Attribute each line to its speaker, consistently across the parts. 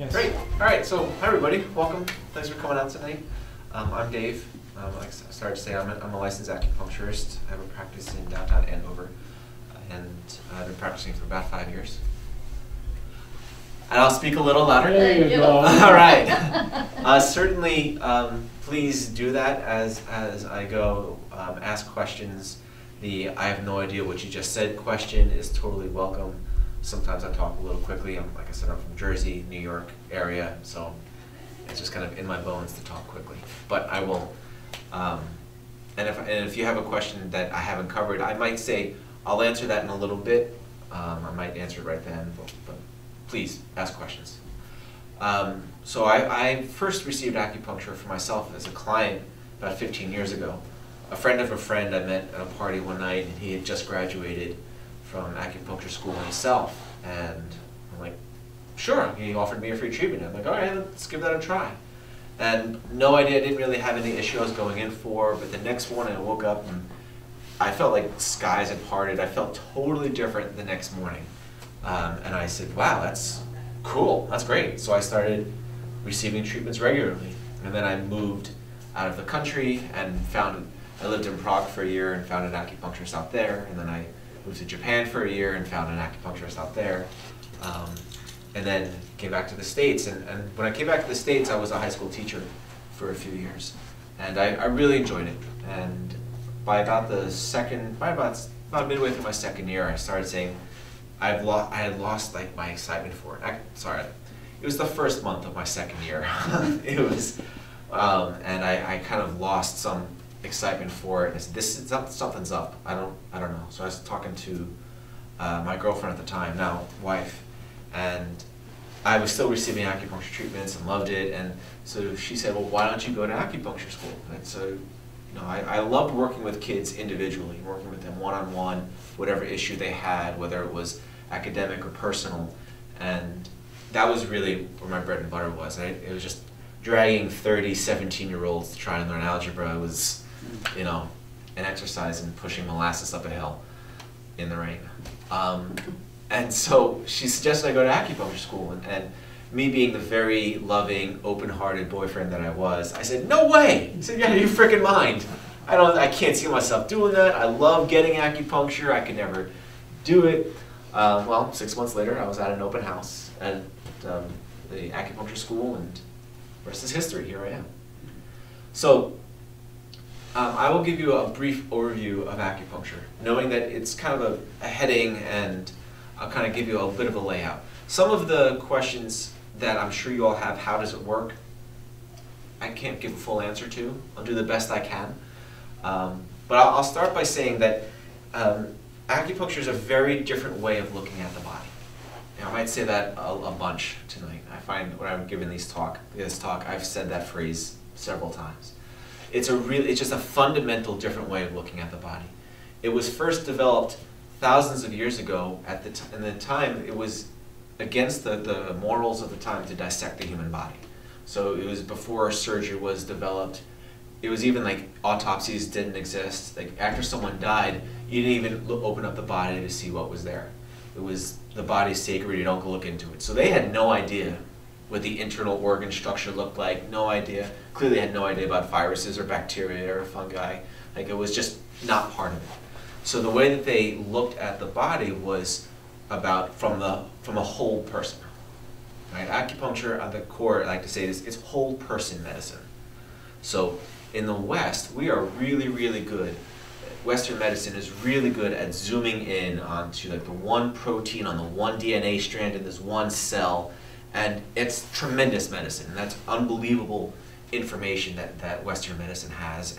Speaker 1: Yes.
Speaker 2: Great. All right. So, hi everybody. Welcome. Thanks for coming out tonight. I'm Dave. Like I started to say, I'm a licensed acupuncturist. I have a practice in downtown Andover, and I've been practicing for about 5 years. And I'll speak a little louder.
Speaker 1: There you go.
Speaker 2: All right. Certainly, please do that as I go. Ask questions. The "I have no idea what you just said" question is totally welcome. Sometimes I talk a little quickly. Like I said, I'm from Jersey, New York area, so it's just kind of in my bones to talk quickly. But I will. And if you have a question that I haven't covered, I might say I'll answer that in a little bit. I might answer it right then, but please ask questions. So I first received acupuncture for myself as a client about 15 years ago. A friend of a friend I met at a party one night, and he had just graduated from acupuncture school himself, and I'm like, sure. He offered me a free treatment. I'm like, all right, let's give that a try. And no idea, I didn't really have any issue I was going in for, but the next morning I woke up and I felt like skies had parted. I felt totally different the next morning. And I said, wow, that's cool, that's great. So I started receiving treatments regularly. And then I moved out of the country and I lived in Prague for a year and found an acupuncturist out there. And then I moved to Japan for a year and found an acupuncturist out there. And then came back to the States. And when I came back to the States, I was a high school teacher for a few years. And I really enjoyed it. And by about midway through my second year, I started saying, I had lost like my excitement for it. It was the first month of my second year. It was, and I kind of lost some excitement for it. And I said, something's up. I don't know. So I was talking to my girlfriend at the time, now wife, and I was still receiving acupuncture treatments and loved it. And so she said, well, why don't you go to acupuncture school? And so, I loved working with kids individually, working with them one-on-one, whatever issue they had, whether it was academic or personal. And that was really where my bread and butter was. It was just dragging 30, 17-year-olds to try and learn algebra. It was, an exercise in pushing molasses up a hill in the rain. And so she suggested I go to acupuncture school. And me being the very loving, open-hearted boyfriend that I was, I said, no way! I said, yeah, you freaking mind. I can't see myself doing that. I love getting acupuncture. I could never do it. Well, 6 months later, I was at an open house at the acupuncture school, and the rest is history. Here I am. So I will give you a brief overview of acupuncture, knowing that it's kind of a heading, and I'll kind of give you a bit of a layout. Some of the questions that I'm sure you all have, how does it work? I can't give a full answer to. I'll do the best I can. But I'll start by saying that acupuncture is a very different way of looking at the body. I might say that a bunch tonight. I find when I'm giving this talk, I've said that phrase several times. It's just a fundamental different way of looking at the body. It was first developed thousands of years ago. In the time, it was against the morals of the time to dissect the human body. So it was before surgery was developed. It was even like autopsies didn't exist. Like after someone died, you didn't even open up the body to see what was there. It was the body's sacred, you don't go look into it. So they had no idea what the internal organ structure looked like, no idea. Clearly had no idea about viruses or bacteria or fungi. Like it was just not part of it. So the way that they looked at the body was from a whole person. Right? Acupuncture at the core, I like to say this, it's whole person medicine. So in the West, we are really, really good. Western medicine is really good at zooming in onto like the one protein on the one DNA strand in this one cell, and it's tremendous medicine. And that's unbelievable information that Western medicine has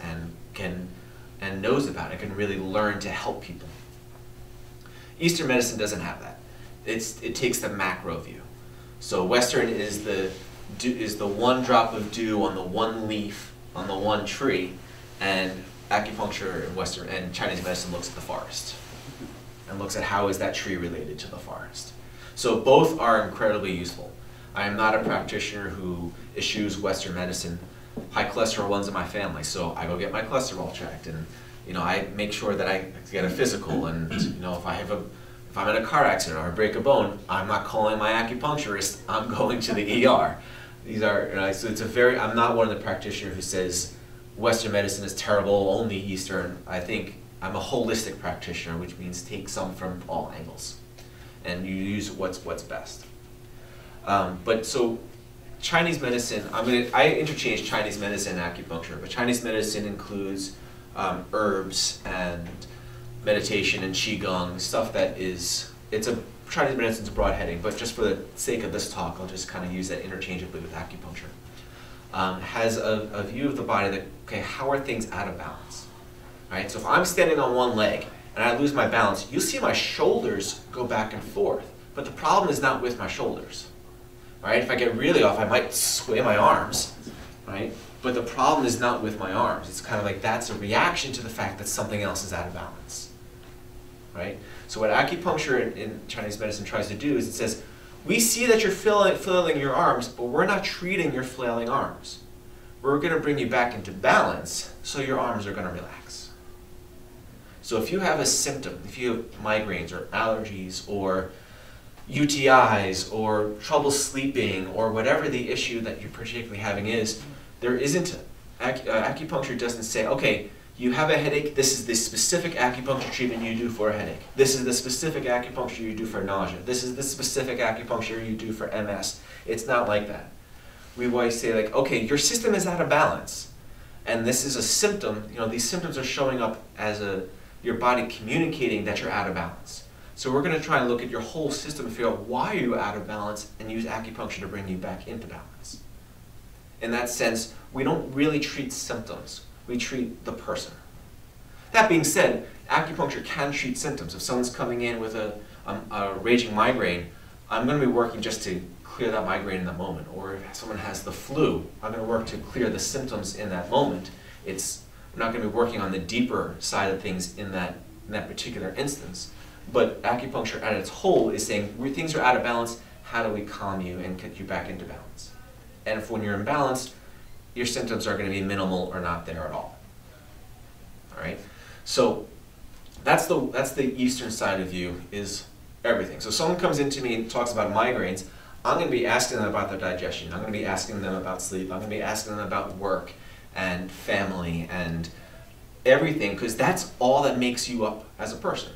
Speaker 2: and knows about. It can really learn to help people. Eastern medicine doesn't have that. It takes the macro view. So Western is the one drop of dew on the one leaf on the one tree, and acupuncture and Western and Chinese medicine looks at the forest and looks at how is that tree related to the forest. So both are incredibly useful. I am not a practitioner who eschews Western medicine. High cholesterol runs in my family, so I go get my cholesterol checked, and I make sure that I get a physical, and if I have If I'm in a car accident or I break a bone, I'm not calling my acupuncturist, I'm going to the ER. These are, so it's a very, I'm not one of the practitioners who says Western medicine is terrible, only Eastern. I think I'm a holistic practitioner, which means take some from all angles and you use what's best. But so Chinese medicine, I interchange Chinese medicine and acupuncture, but Chinese medicine includes herbs and meditation and qigong, stuff that is, Chinese medicine's a broad heading, but just for the sake of this talk, I'll just kind of use that interchangeably with acupuncture. Has a view of the body that, okay, how are things out of balance? Right? So if I'm standing on one leg and I lose my balance, you'll see my shoulders go back and forth, but the problem is not with my shoulders. Right? If I get really off, I might sway my arms, right? But the problem is not with my arms. It's kind of like that's a reaction to the fact that something else is out of balance, right? So what acupuncture in Chinese medicine tries to do is it says, we see that you're flailing your arms, but we're not treating your flailing arms. We're going to bring you back into balance so your arms are going to relax. So if you have a symptom, if you have migraines or allergies or UTIs or trouble sleeping or whatever the issue that you're particularly having is, there isn't, acupuncture doesn't say, okay, you have a headache, this is the specific acupuncture treatment you do for a headache. This is the specific acupuncture you do for nausea. This is the specific acupuncture you do for MS. It's not like that. We always say like, okay, your system is out of balance. And this is a symptom, these symptoms are showing up as your body communicating that you're out of balance. So we're going to try and look at your whole system and figure out why are you out of balance and use acupuncture to bring you back into balance. In that sense, we don't really treat symptoms. We treat the person. That being said, acupuncture can treat symptoms. If someone's coming in with a raging migraine, I'm going to be working just to clear that migraine in that moment. Or if someone has the flu, I'm going to work to clear the symptoms in that moment. I'm not going to be working on the deeper side of things in that particular instance. But acupuncture at its whole is saying, things are out of balance, how do we calm you and get you back into balance? And if when you're in balance, your symptoms are going to be minimal or not there at all. All right? So that's the Eastern side of you, is everything. So someone comes into me and talks about migraines, I'm going to be asking them about their digestion. I'm going to be asking them about sleep. I'm going to be asking them about work and family and everything, because that's all that makes you up as a person.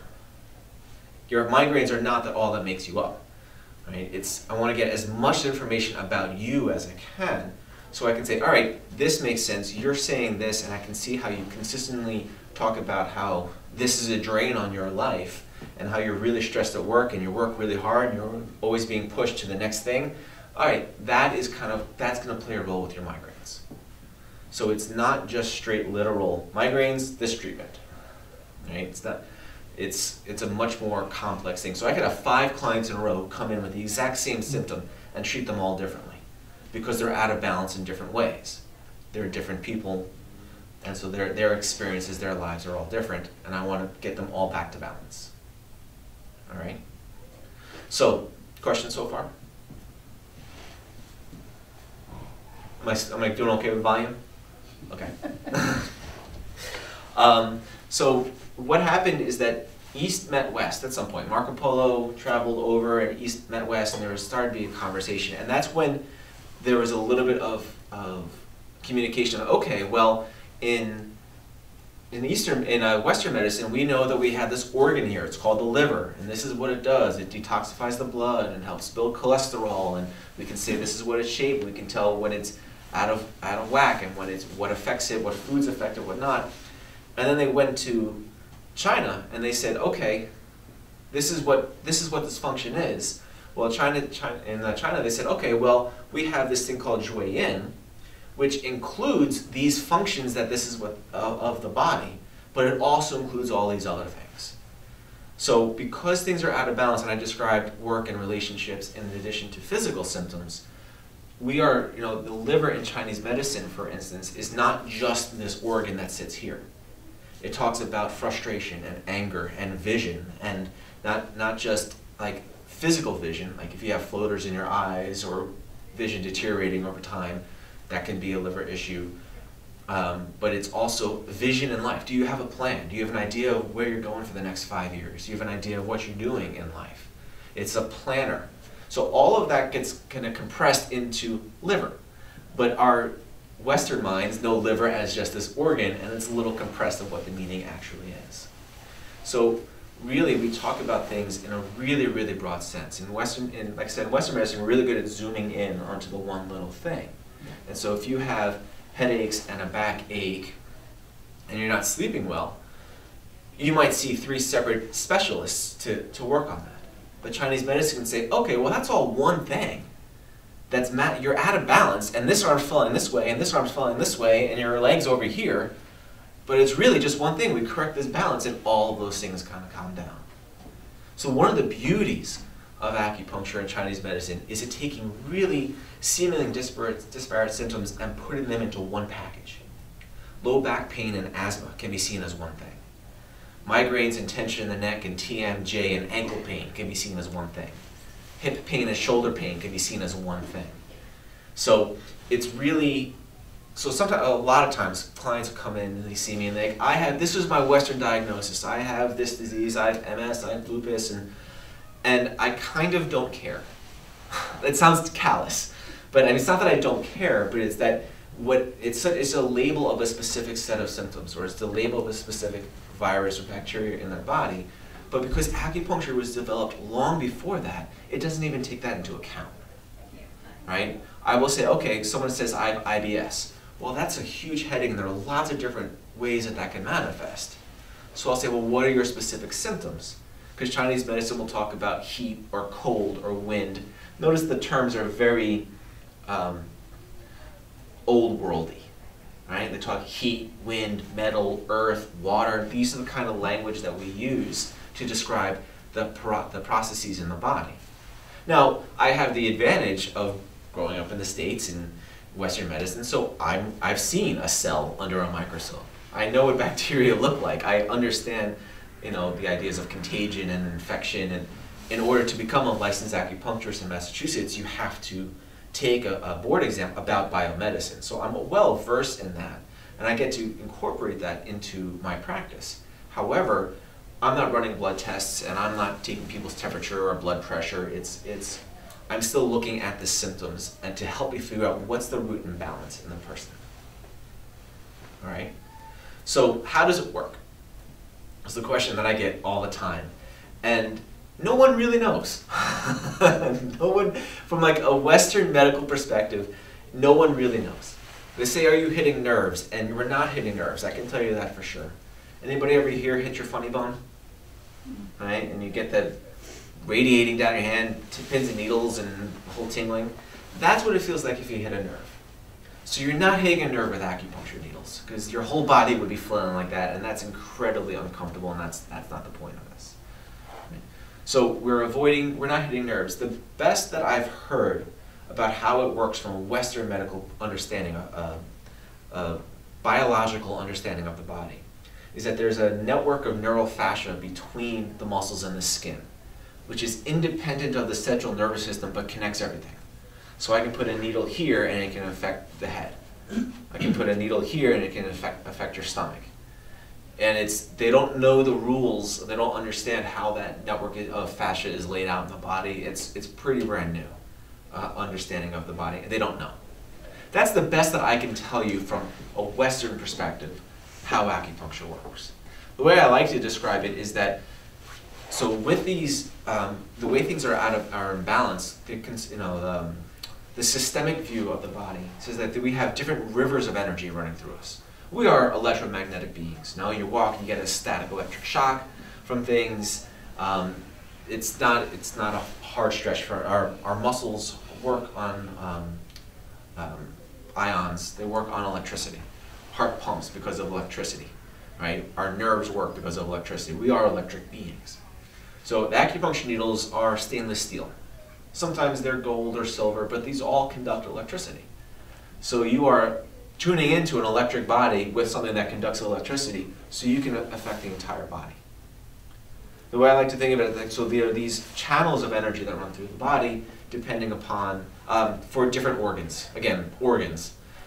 Speaker 2: Your migraines are not all that makes you up. Right? I want to get as much information about you as I can, so I can say, all right, this makes sense, you're saying this, and I can see how you consistently talk about how this is a drain on your life, and how you're really stressed at work, and you work really hard, and you're always being pushed to the next thing. All right, that's going to play a role with your migraines. So it's not just straight literal migraines, this treatment. Right? It's a much more complex thing. So I could have 5 clients in a row come in with the exact same symptom and treat them all differently because they're out of balance in different ways. They're different people, and so their experiences, their lives are all different, and I want to get them all back to balance. All right? So, questions so far? Am I doing okay with volume? Okay. So what happened is that East met West at some point. Marco Polo traveled over and East met West, and there started to be a conversation. And that's when there was a little bit of communication of, okay, well, in Western medicine, we know that we have this organ here. It's called the liver, and this is what it does. It detoxifies the blood and helps build cholesterol, and we can say this is what it's shaped. We can tell when it's out of whack and what affects it, what foods affect it, what not. And then they went to China and they said, okay, this is what this function is. Well, in China they said, okay, well, we have this thing called Zhui Yin, which includes these functions that this is what of the body, but it also includes all these other things. So because things are out of balance, and I described work and relationships in addition to physical symptoms, we are, the liver in Chinese medicine, for instance, is not just this organ that sits here. It talks about frustration and anger and vision, and not just like physical vision, like if you have floaters in your eyes or vision deteriorating over time, that can be a liver issue. but it's also vision in life. Do you have a plan? Do you have an idea of where you're going for the next 5 years? Do you have an idea of what you're doing in life? It's a planner. So all of that gets kind of compressed into liver. But our Western minds know liver as just this organ, and it's a little compressed of what the meaning actually is. So really, we talk about things in a really, really broad sense. Like I said, in Western medicine, we're really good at zooming in onto the one little thing. And so if you have headaches and a backache, and you're not sleeping well, you might see 3 separate specialists to work on that. But Chinese medicine can say, okay, well that's all one thing. You're out of balance, and this arm's falling this way, and this arm's falling this way, and your leg's over here. But it's really just one thing. We correct this balance, and all of those things kind of calm down. So one of the beauties of acupuncture and Chinese medicine is it taking really seemingly disparate symptoms and putting them into one package. Low back pain and asthma can be seen as one thing. Migraines and tension in the neck and TMJ and ankle pain can be seen as one thing. Hip pain and shoulder pain can be seen as one thing. So it's really, sometimes, a lot of times, clients come in and they see me and they, this is my Western diagnosis. I have this disease, I have MS, I have lupus, and I kind of don't care. It sounds callous, but I mean, it's not that I don't care, but it's that it's a label of a specific set of symptoms, or it's the label of a specific virus or bacteria in their body. But because acupuncture was developed long before that, it doesn't even take that into account, right? I will say, okay, someone says I have IBS. Well, that's a huge headache, and there are lots of different ways that can manifest. So I'll say, well, what are your specific symptoms? Because Chinese medicine will talk about heat or cold or wind. Notice the terms are very old worldy, right? They talk heat, wind, metal, earth, water. These are the kind of language that we use to describe the processes in the body. Now, I have the advantage of growing up in the States in Western medicine, so I've seen a cell under a microscope. I know what bacteria look like. I understand, the ideas of contagion and infection, and in order to become a licensed acupuncturist in Massachusetts, you have to take a board exam about biomedicine. So I'm well versed in that, and I get to incorporate that into my practice. However, I'm not running blood tests, and I'm not taking people's temperature or blood pressure. I'm still looking at the symptoms and to help me figure out what's the root imbalance in the person. All right? So how does it work? It's the question that I get all the time. And no one really knows. No one, from like a Western medical perspective, no one really knows. They say, are you hitting nerves? And we're not hitting nerves. I can tell you that for sure. Anybody ever here hit your funny bone? Right? And you get that radiating down your hand, pins and needles and the whole tingling. That's what it feels like if you hit a nerve. So you're not hitting a nerve with acupuncture needles, because your whole body would be flailing like that, and that's incredibly uncomfortable, and that's not the point of this. Right? So we're not hitting nerves. The best that I've heard about how it works from a Western medical understanding, a biological understanding of the body, is that there's a network of neural fascia between the muscles and the skin, which is independent of the central nervous system but connects everything. So I can put a needle here and it can affect the head. I can put a needle here and it can affect your stomach. And they don't know the rules, they don't understand how that network of fascia is laid out in the body. It's pretty brand new understanding of the body. They don't know. That's the best that I can tell you from a Western perspective how acupuncture works. The way I like to describe it is that, so with these, the way things are in balance, the systemic view of the body says that we have different rivers of energy running through us. We are electromagnetic beings. Now you walk, you get a static electric shock from things. It's not a hard stretch for our muscles work on ions. They work on electricity. Heart pumps because of electricity, right? Our nerves work because of electricity. We are electric beings. So the acupuncture needles are stainless steel. Sometimes they're gold or silver, but these all conduct electricity. So you are tuning into an electric body with something that conducts electricity, so you can affect the entire body. The way I like to think of it, so there are these channels of energy that run through the body, depending upon, for different organs. Again, organs.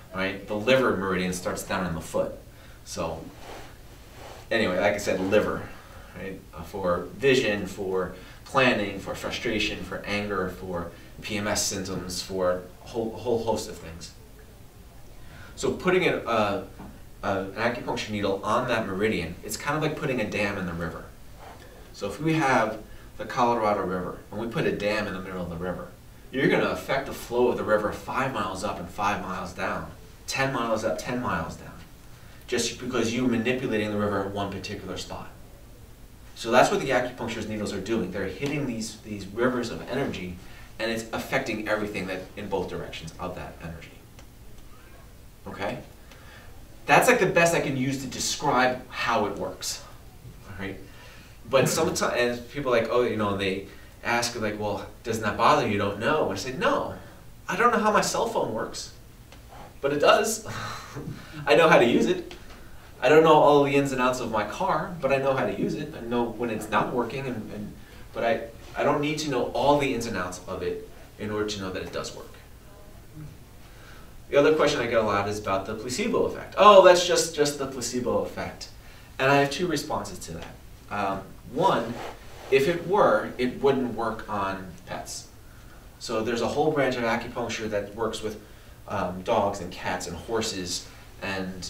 Speaker 2: right? The liver meridian starts down in the foot. So anyway, like I said, liver, right? For vision, for planning, for frustration, for anger, for PMS symptoms, for a whole host of things. So putting an acupuncture needle on that meridian, it's kind of like putting a dam in the river. So if we have the Colorado River and we put a dam in the middle of the river, you're going to affect the flow of the river 5 miles up and 5 miles down, 10 miles up, 10 miles down, just because you're manipulating the river at one particular spot. So that's what the acupuncturist needles are doing. They're hitting these rivers of energy, and it's affecting everything that in both directions of that energy. Okay? That's like the best I can use to describe how it works. All right? But sometimes people are like, oh, you know, they ask like, well, doesn't that bother you? You don't know. And I say, no, I don't know how my cell phone works, but it does. I know how to use it. I don't know all the ins and outs of my car, but I know how to use it. I know when it's not working, but I don't need to know all the ins and outs of it in order to know that it does work. The other question I get a lot is about the placebo effect. Oh, that's just the placebo effect. And I have two responses to that. One, if it were, it wouldn't work on pets. So there's a whole branch of acupuncture that works with dogs and cats and horses, and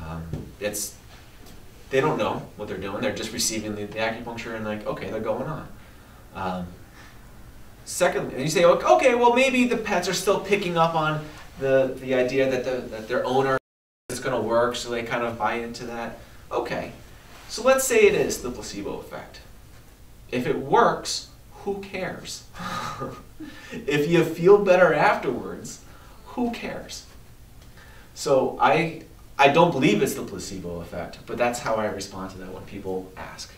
Speaker 2: they don't know what they're doing. They're just receiving the acupuncture and like, okay, they're going on. Second, and you say, okay, well maybe the pets are still picking up on the idea that their owner is going to work, so they kind of buy into that. Okay, so let's say it is the placebo effect. If it works, who cares? If you feel better afterwards, who cares? So I don't believe it's the placebo effect, but that's how I respond to that when people ask.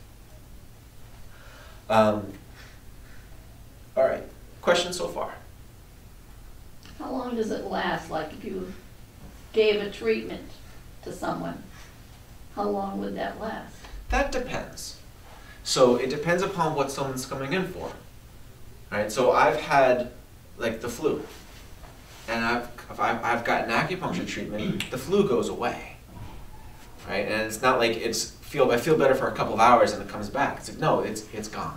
Speaker 2: All right, questions so far?
Speaker 1: How long does it last? Like if you gave a treatment to someone, how long would that last?
Speaker 2: That depends. So it depends upon what someone's coming in for. Right? So I've had like the flu, and I've gotten acupuncture treatment. The flu goes away, right? And it's not like I feel better for a couple of hours and it comes back. It's like, no, it's gone.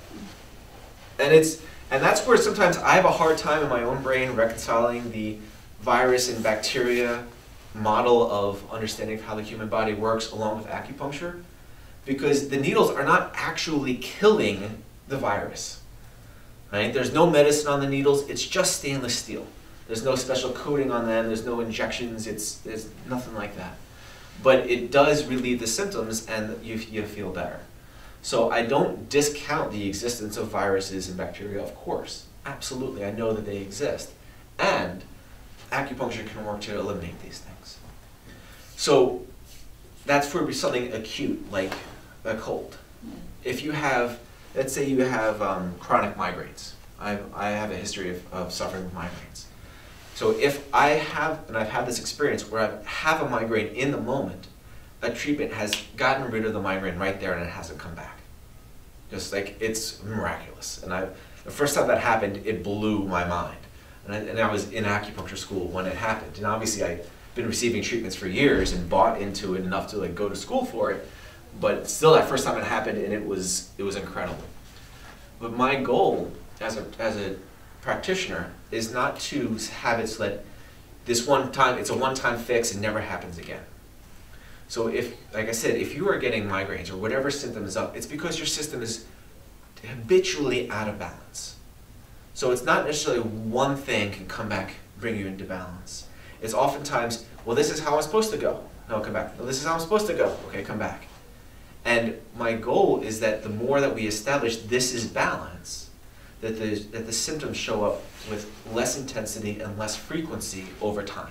Speaker 2: And that's where sometimes I have a hard time in my own brain reconciling the virus and bacteria model of understanding how the human body works along with acupuncture, because the needles are not actually killing the virus. Right? There's no medicine on the needles, it's just stainless steel. There's no special coating on them, there's no injections, there's nothing like that. But it does relieve the symptoms and you feel better. So I don't discount the existence of viruses and bacteria, of course. Absolutely, I know that they exist. And acupuncture can work to eliminate these things. So that's for something acute, like a cold. If you have, let's say you have chronic migraines. I have a history of suffering with migraines. So if I have, and I've had this experience where I have a migraine in the moment, a treatment has gotten rid of the migraine right there and it hasn't come back. Just like, it's miraculous. And the first time that happened, it blew my mind. And I was in acupuncture school when it happened. And obviously I've been receiving treatments for years and bought into it enough to like go to school for it. But still, that first time it happened, and it was incredible. But my goal as a practitioner is not to have it so that this one time, it's a one-time fix and never happens again. So if, like I said, if you are getting migraines or whatever symptom is up, it's because your system is habitually out of balance. So it's not necessarily one thing can come back, bring you into balance. It's oftentimes, well, this is how I'm supposed to go. No, come back. No, this is how I'm supposed to go. Okay, come back. And my goal is that the more that we establish this is balance, that the symptoms show up with less intensity and less frequency over time.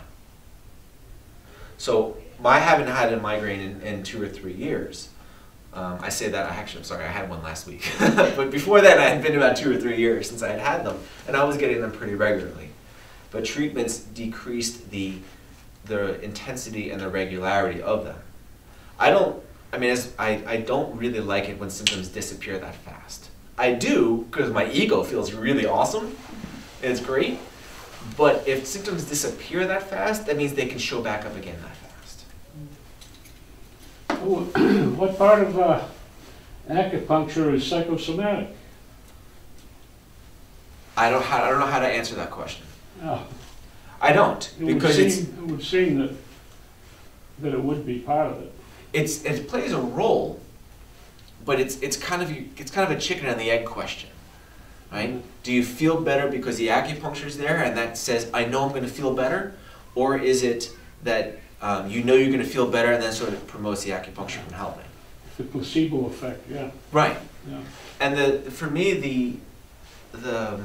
Speaker 2: So I haven't had a migraine in 2 or 3 years. I say that, I'm sorry, I had one last week. But before that, it had been about 2 or 3 years since I had had them, and I was getting them pretty regularly. But treatments decreased the intensity and the regularity of them. I don't really like it when symptoms disappear that fast. I do, because my ego feels really awesome, and it's great, But if symptoms disappear that fast, that means they can show back up again that fast.
Speaker 3: What part of acupuncture is psychosomatic?
Speaker 2: I don't know how to answer that question.
Speaker 3: Oh,
Speaker 2: I don't, because
Speaker 3: it would seem that it would be part of it.
Speaker 2: it plays a role, but it's kind of a chicken and the egg question, right? Do you feel better because the acupuncture is there and that says I know I'm going to feel better, or is it that you know you're going to feel better and then sort of promotes the acupuncture from helping?
Speaker 3: The placebo effect, yeah.
Speaker 2: Right.
Speaker 3: Yeah.
Speaker 2: And for me the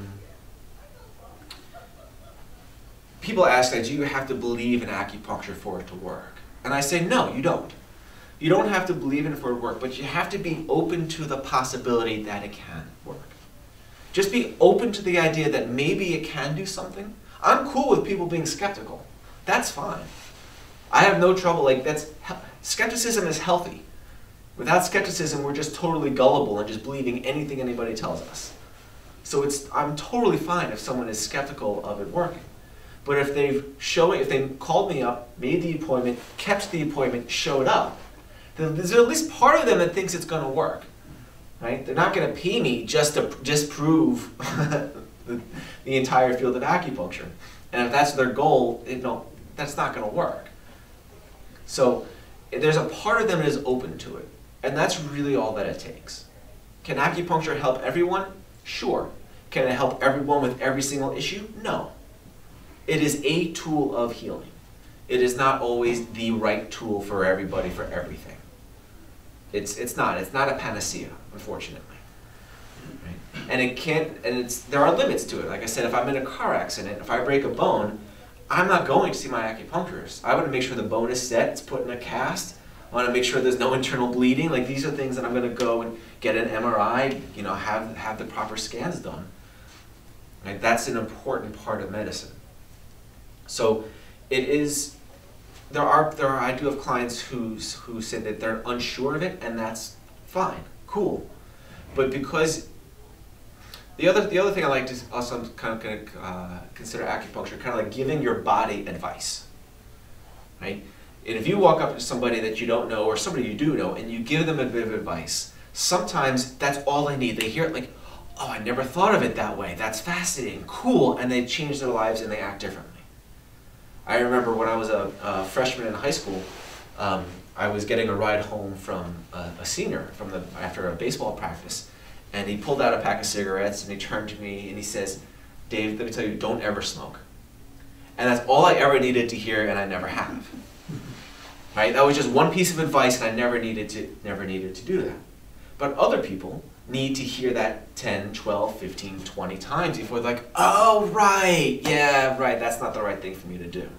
Speaker 2: people ask that, do you have to believe in acupuncture for it to work? And I say, no, you don't. You don't have to believe in it for it to work, but you have to be open to the possibility that it can work. Just be open to the idea that maybe it can do something. I'm cool with people being skeptical. That's fine. I have no trouble, skepticism is healthy. Without skepticism, we're just totally gullible and just believing anything anybody tells us. So I'm totally fine if someone is skeptical of it working. But if they called me up, made the appointment, kept the appointment, showed up, then there's at least part of them that thinks it's going to work, right? They're not going to pay me just to disprove the entire field of acupuncture. And if that's their goal, that's not going to work. So there's a part of them that is open to it. And that's really all that it takes. Can acupuncture help everyone? Sure. Can it help everyone with every single issue? No. It is a tool of healing. It is not always the right tool for everybody for everything. It's not a panacea, unfortunately. Right? And there are limits to it. Like I said, if I'm in a car accident, if I break a bone, I'm not going to see my acupuncturist. I want to make sure the bone is set, it's put in a cast. I want to make sure there's no internal bleeding. Like, these are things that I'm going to go and get an MRI, have the proper scans done. Right? That's an important part of medicine. So it is, I do have clients who say that they're unsure of it, and that's fine, cool. But because the other thing I like to also kind of consider acupuncture kind of like giving your body advice, right? And if you walk up to somebody that you don't know or somebody you do know and you give them a bit of advice, sometimes that's all they need. They hear it like, oh, I never thought of it that way. That's fascinating, cool, and they change their lives and they act differently. I remember when I was a freshman in high school, I was getting a ride home from a senior after a baseball practice, and he pulled out a pack of cigarettes and he turned to me and he says, Dave, let me tell you, don't ever smoke. And that's all I ever needed to hear, and I never have. Right? That was just one piece of advice, and I never needed to do that. But other people need to hear that 10, 12, 15, 20 times before they're like, oh, right, yeah, right, that's not the right thing for me to do.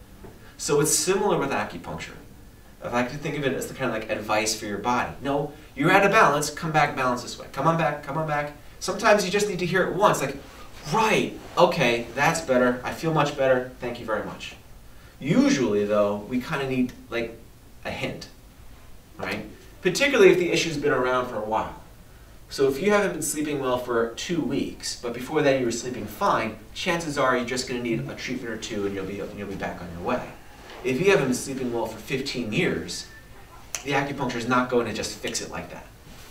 Speaker 2: So it's similar with acupuncture. If I could think of it as the kind of like advice for your body. No, you're out of balance, come back balance this way. Come on back, come on back. Sometimes you just need to hear it once, like, right, okay, that's better, I feel much better, thank you very much. Usually, though, we kind of need like a hint, right? Particularly if the issue's been around for a while. So if you haven't been sleeping well for 2 weeks, but before that you were sleeping fine, chances are you're just going to need a treatment or two and you'll be back on your way. If you haven't been sleeping well for 15 years, the acupuncture is not going to just fix it like that.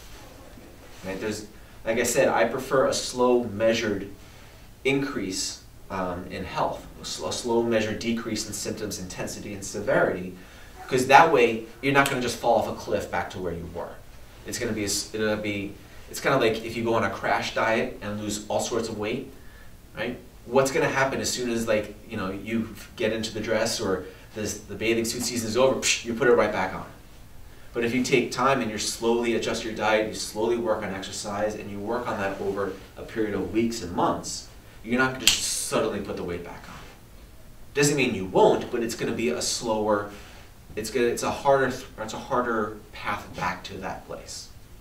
Speaker 2: Right? Like I said, I prefer a slow, measured increase in health, a slow, measured decrease in symptoms, intensity, and severity, because that way you're not going to just fall off a cliff back to where you were. It's going to be. It's kind of like if you go on a crash diet and lose all sorts of weight, right? What's going to happen as soon as you get into the dress or the bathing suit season is over, you put it right back on. But if you take time and you slowly adjust your diet, you slowly work on exercise, and you work on that over a period of weeks and months, you're not going to just suddenly put the weight back on. Doesn't mean you won't, but it's going to be a slower, it's a harder path back to that place.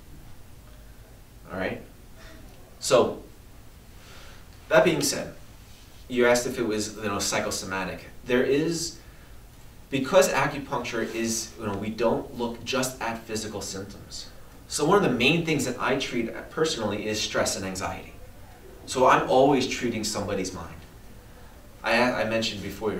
Speaker 2: All right? So, that being said, you asked if it was psychosomatic. There is, because acupuncture is, we don't look just at physical symptoms. So one of the main things that I treat personally is stress and anxiety. So I'm always treating somebody's mind. I mentioned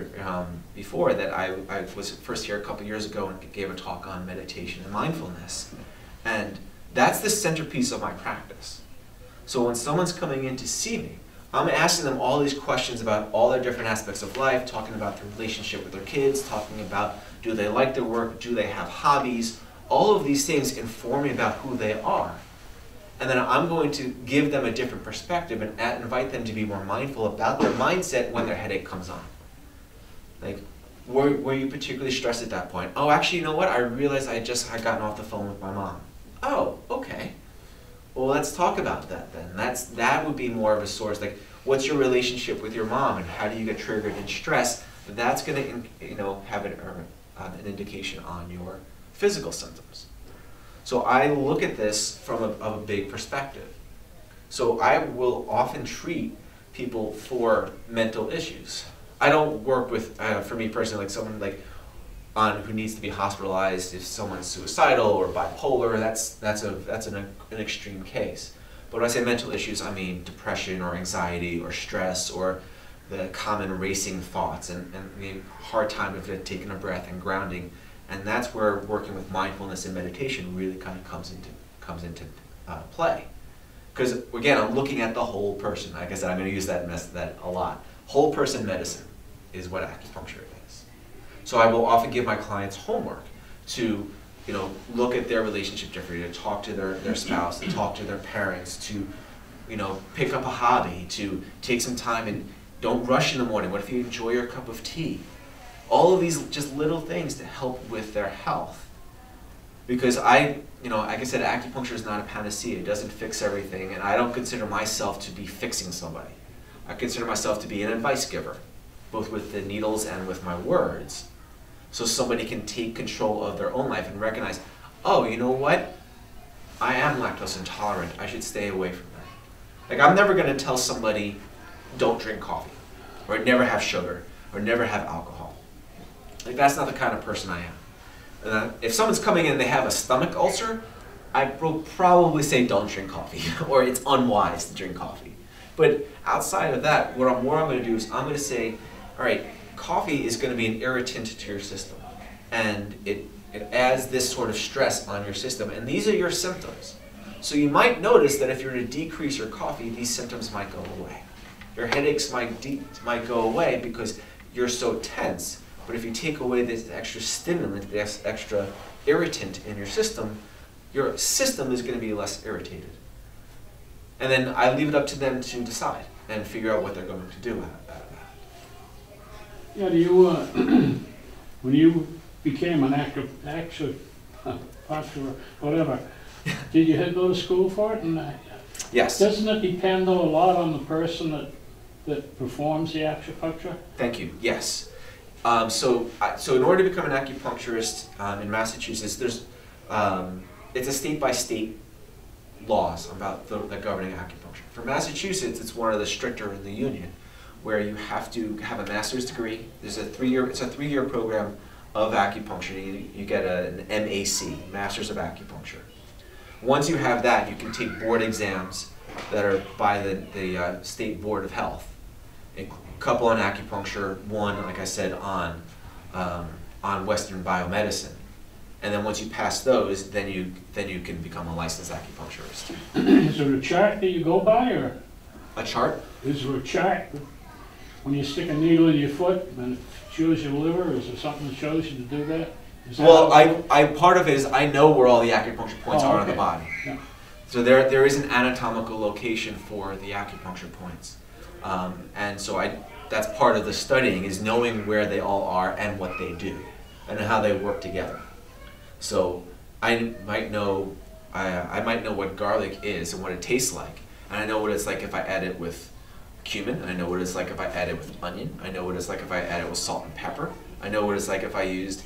Speaker 2: before that I was first here a couple years ago and gave a talk on meditation and mindfulness. And that's the centerpiece of my practice. So when someone's coming in to see me, I'm asking them all these questions about all their different aspects of life, talking about their relationship with their kids, talking about do they like their work, do they have hobbies. All of these things inform me about who they are. And then I'm going to give them a different perspective and invite them to be more mindful about their mindset when their headache comes on. Like, were you particularly stressed at that point? Oh, actually, you know what? I realized I just had gotten off the phone with my mom. Oh, okay. Well, let's talk about that then. That would be more of a source. Like, what's your relationship with your mom, and how do you get triggered in stress? That's going to, have an indication on your physical symptoms. So I look at this from a big perspective. So I will often treat people for mental issues. I don't work with, for me personally, like someone who needs to be hospitalized if someone's suicidal or bipolar. That's an extreme case. But when I say mental issues, I mean depression or anxiety or stress or the common racing thoughts and the hard time of taking a breath and grounding. And that's where working with mindfulness and meditation really kind of comes into play. Because again, I'm looking at the whole person. Like I said, I'm going to use that a lot. Whole person medicine is what acupuncture is. So I will often give my clients homework to, look at their relationship differently, to talk to their spouse, to talk to their parents, to, pick up a hobby, to take some time and don't rush in the morning. What if you enjoy your cup of tea? All of these just little things to help with their health. Because like I said, acupuncture is not a panacea. It doesn't fix everything, and I don't consider myself to be fixing somebody. I consider myself to be an advice giver, both with the needles and with my words, so somebody can take control of their own life and recognize, oh, you know what? I am lactose intolerant. I should stay away from that. Like, I'm never going to tell somebody, don't drink coffee, or never have sugar, or never have alcohol. Like, that's not the kind of person I am. If someone's coming in and they have a stomach ulcer, I will probably say don't drink coffee, or it's unwise to drink coffee. But outside of that, what I'm going to do is I'm going to say, all right, coffee is going to be an irritant to your system, and it adds this sort of stress on your system, and these are your symptoms. So you might notice that if you were to decrease your coffee, these symptoms might go away. Your headaches might go away because you're so tense. But if you take away this extra stimulant, this extra irritant in your system is going to be less irritated. And then I leave it up to them to decide and figure out what they're going to do about that.
Speaker 3: Yeah, do you, when you became an acupuncturist, whatever, did you go to school for it? And
Speaker 2: Yes.
Speaker 3: Doesn't it depend though a lot on the person that performs the acupuncture?
Speaker 2: Thank you. Yes. So in order to become an acupuncturist in Massachusetts, there's it's a state-by-state laws about the governing acupuncture. For Massachusetts, it's one of the stricter in the union, where you have to have a master's degree. It's a three-year program of acupuncture. You get an MAC, Masters of Acupuncture. Once you have that, you can take board exams that are by the State Board of Health. A couple on acupuncture, one, like I said, on Western biomedicine. And then once you pass those, then you can become a licensed acupuncturist.
Speaker 3: Is there a chart that you go by, or?
Speaker 2: A chart?
Speaker 3: Is there a chart when you stick a needle in your foot and it shows your liver? Is there something that shows you to do that?
Speaker 2: Well, part of it is I know where all the acupuncture points are on the body.
Speaker 3: Yeah.
Speaker 2: So there is an anatomical location for the acupuncture points. And so that's part of the studying, is knowing where they all are and what they do and how they work together. So I might know what garlic is and what it tastes like, and I know what it's like if I add it with cumin. I know what it's like if I add it with onion. I know what it's like if I add it with salt and pepper. I know what it's like if I used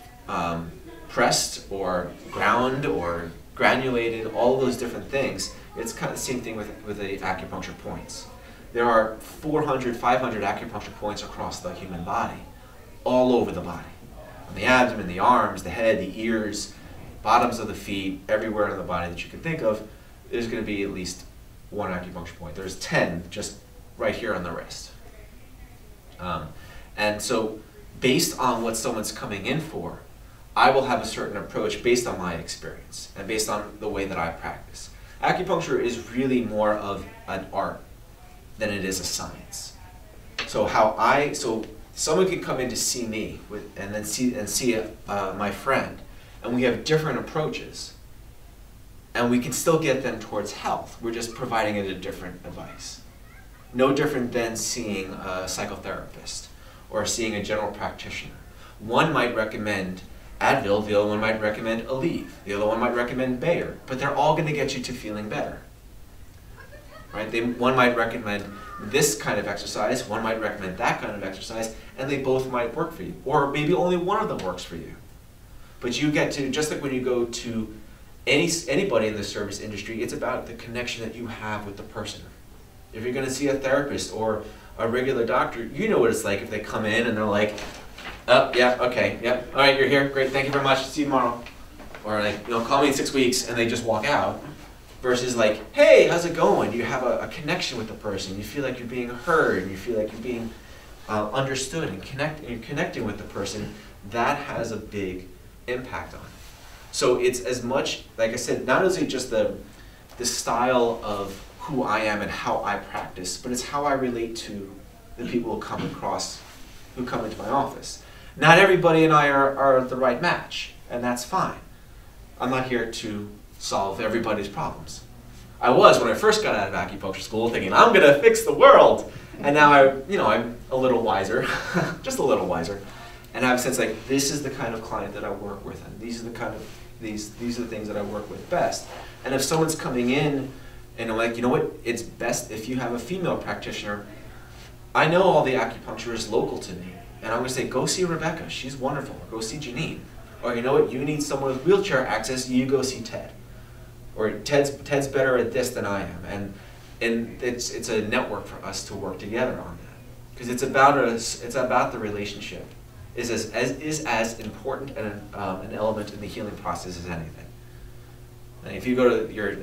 Speaker 2: pressed or ground or granulated, all those different things. It's kind of the same thing with the acupuncture points. There are 400, 500 acupuncture points across the human body, all over the body. On the abdomen, the arms, the head, the ears, bottoms of the feet, everywhere in the body that you can think of, there's going to be at least one acupuncture point. There's 10 just right here on the wrist. And so based on what someone's coming in for, I will have a certain approach based on my experience and based on the way that I practice. Acupuncture is really more of an art than it is a science. So so someone can come in to see me and then see my friend, and we have different approaches, and we can still get them towards health. We're just providing it a different advice. No different than seeing a psychotherapist or seeing a general practitioner. One might recommend Advil, the other one might recommend Aleve, the other one might recommend Bayer, but they're all going to get you to feeling better. Right? One might recommend this kind of exercise, one might recommend that kind of exercise, and they both might work for you. Or maybe only one of them works for you. But you get to, just like when you go to anybody in the service industry, it's about the connection that you have with the person. If you're going to see a therapist or a regular doctor, you know what it's like if they come in and they're like, oh, yeah, okay, yep, all right, you're here, great, thank you very much, see you tomorrow. Or like, call me in 6 weeks, and they just walk out. Versus like, hey, how's it going? You have a connection with the person. You feel like you're being heard. You feel like you're being understood and you're connecting with the person. That has a big impact on it. So it's as much, like I said, not only just the style of who I am and how I practice, but it's how I relate to the people who come into my office. Not everybody and I are the right match, and that's fine. I'm not here to solve everybody's problems. I was when I first got out of acupuncture school thinking, I'm gonna fix the world. And now I'm a little wiser, just a little wiser. And I've since like, this is the kind of client that I work with, and these are the things that I work with best. And if someone's coming in and I'm like, you know what, it's best if you have a female practitioner. I know all the acupuncturists local to me, and I'm gonna say, go see Rebecca, she's wonderful, or go see Janine. Or you know what, you need someone with wheelchair access, you go see Ted. Or Ted's better at this than I am, and it's a network for us to work together on that, because it's about the relationship. Is as important an element in the healing process as anything. And if you go to your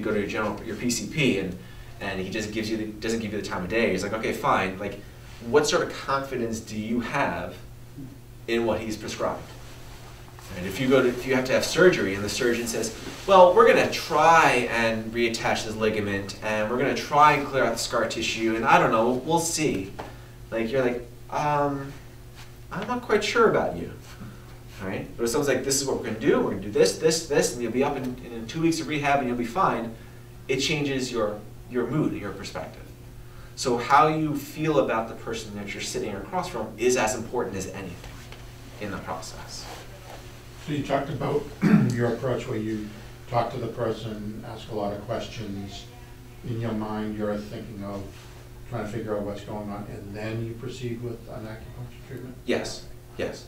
Speaker 2: PCP and he just doesn't give you the time of day, he's like, okay, fine. Like, what sort of confidence do you have in what he's prescribed? And if you have to have surgery and the surgeon says, well, we're going to try and reattach this ligament and we're going to try and clear out the scar tissue and I don't know, we'll see. Like, you're like, I'm not quite sure about you. All right? But if someone's like, this is what we're going to do, we're going to do this, this, this, and you'll be up in 2 weeks of rehab and you'll be fine, it changes your mood and your perspective. So how you feel about the person that you're sitting across from is as important as anything in the process.
Speaker 4: So you talked about your approach where you talk to the person, ask a lot of questions. In your mind, you're thinking of trying to figure out what's going on, and then you proceed with an acupuncture treatment?
Speaker 2: Yes, yes.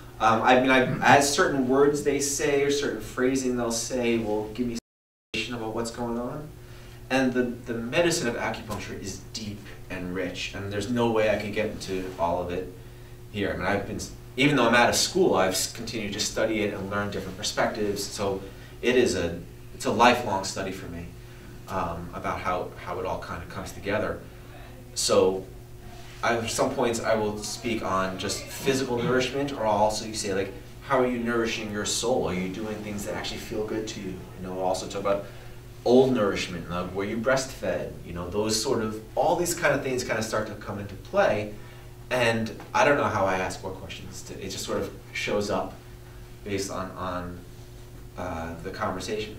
Speaker 2: As certain words they say or certain phrasing they'll say will give me information about what's going on. And the medicine of acupuncture is deep and rich, and there's no way I could get into all of it here. I mean, even though I'm out of school, I've continued to study it and learn different perspectives. So it's a lifelong study for me about how it all kind of comes together. So at some points I will speak on just physical nourishment, or also you say like, how are you nourishing your soul? Are you doing things that actually feel good to you? I'll also talk about old nourishment, were you breastfed? All these kind of things kind of start to come into play. And I don't know how I ask what questions. It just sort of shows up based on the conversation.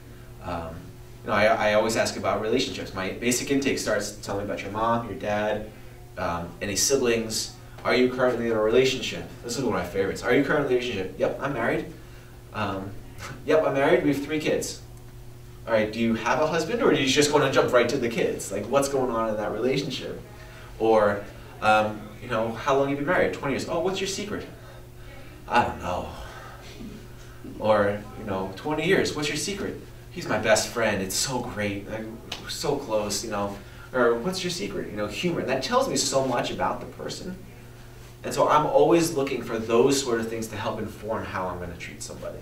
Speaker 2: I always ask about relationships. My basic intake starts telling me about your mom, your dad, any siblings. Are you currently in a relationship? This is one of my favorites. Are you currently in a relationship? Yep, I'm married. Yep, I'm married. We have 3 kids. All right, do you have a husband, or do you just want to jump right to the kids? Like, what's going on in that relationship? Or, how long have you been married? 20 years. Oh, what's your secret? I don't know. Or, 20 years. What's your secret? He's my best friend. It's so great. We're so close, Or, what's your secret? Humor. That tells me so much about the person. And so I'm always looking for those sort of things to help inform how I'm going to treat somebody.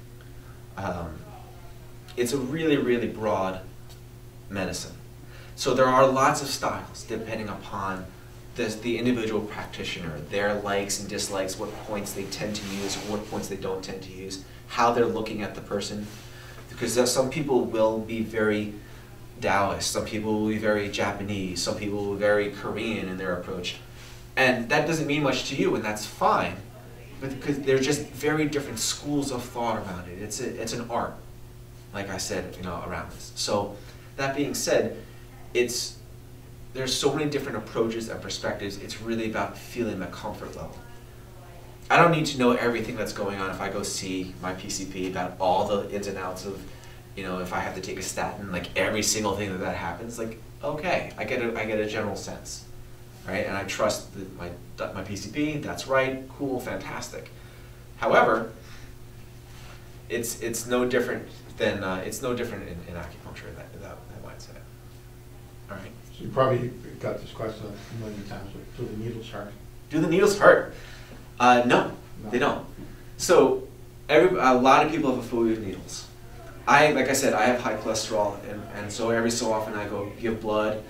Speaker 2: It's a really, really broad medicine. So there are lots of styles depending upon the individual practitioner, their likes and dislikes, what points they tend to use, what points they don't tend to use, how they're looking at the person. Because some people will be very Taoist, some people will be very Japanese, some people will be very Korean in their approach. And that doesn't mean much to you, and that's fine. But because they're just very different schools of thought around it. It's an art, like I said, around this. So that being said, there's so many different approaches and perspectives. It's really about feeling that comfort level. I don't need to know everything that's going on if I go see my PCP about all the ins and outs of, if I have to take a statin, like every single thing that happens. Like, okay, I get a general sense, right? And I trust my PCP. That's right, cool, fantastic. However, it's no different than in acupuncture that mindset. All right.
Speaker 4: So you probably got this question a million times, but do the needles hurt?
Speaker 2: Do the needles hurt? No, they don't. So a lot of people have a phobia of needles. Like I said, I have high cholesterol, and so every so often I go give blood.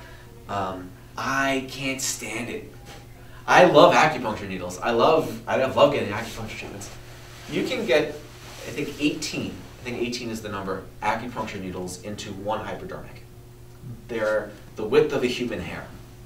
Speaker 2: I can't stand it. I love acupuncture needles. I love getting acupuncture treatments. You can get, I think 18 is the number, acupuncture needles into one hypodermic. They're the width of a human hair.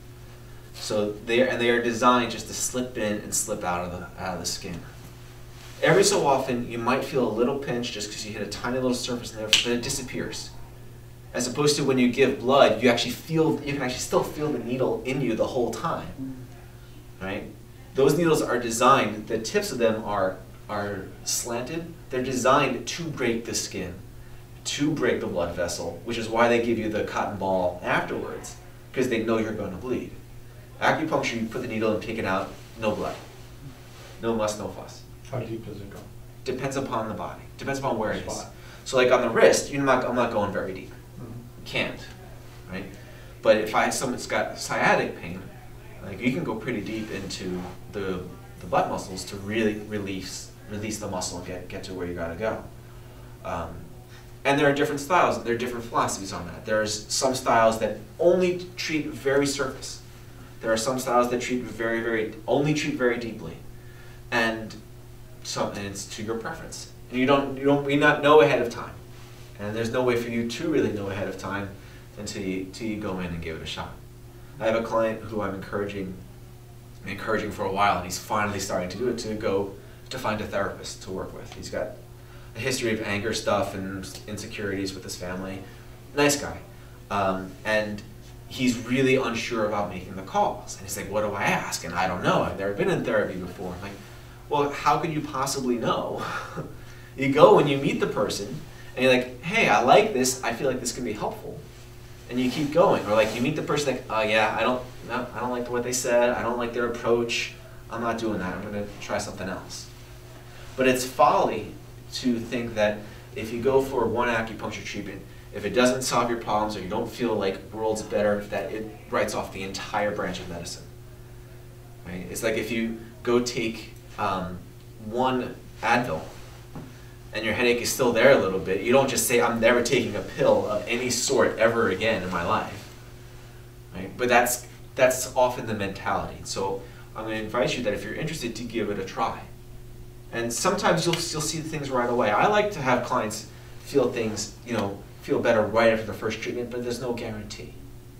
Speaker 2: So they are designed just to slip in and slip out of the skin. Every so often, you might feel a little pinch just because you hit a tiny little surface in there, but it disappears. As opposed to when you give blood, you can actually still feel the needle in you the whole time, right? Those needles are designed. The tips of them are slanted. They're designed to break the skin, to break the blood vessel, which is why they give you the cotton ball afterwards, because they know you're going to bleed. Acupuncture, you put the needle and take it out, no blood. No muss, no fuss.
Speaker 4: How deep does it go?
Speaker 2: Depends upon the body. Depends upon where it is.
Speaker 4: Spot.
Speaker 2: So like on the wrist, I'm not going very deep. Can't, right? But if someone's got sciatic pain, like you can go pretty deep into the butt muscles to really release the muscle and get to where you gotta go. And there are different styles, there are different philosophies on that. There's some styles that only treat very surface. There are some styles that treat only treat very deeply. And it's to your preference. And you may not know ahead of time. And there's no way for you to really know ahead of time until you go in and give it a shot. I have a client who I'm encouraging for a while, and he's finally starting to do it, to find a therapist to work with. He's got a history of anger stuff and insecurities with his family. Nice guy. And he's really unsure about making the calls. And he's like, what do I ask? And I don't know. I've never been in therapy before. I'm like, well, how could you possibly know? You go and you meet the person, and you're like, hey, I like this. I feel like this can be helpful. And you keep going. Or like you meet the person like, oh yeah, I don't like what they said. I don't like their approach. I'm not doing that. I'm going to try something else. But it's folly to think that if you go for one acupuncture treatment, if it doesn't solve your problems or you don't feel like worlds better, that it writes off the entire branch of medicine. Right? It's like if you go take one Advil and your headache is still there a little bit, you don't just say, I'm never taking a pill of any sort ever again in my life. Right? But that's often the mentality. So I'm going to invite you that if you're interested to give it a try. And sometimes you'll see things right away. I like to have clients feel things, feel better right after the first treatment, but there's no guarantee.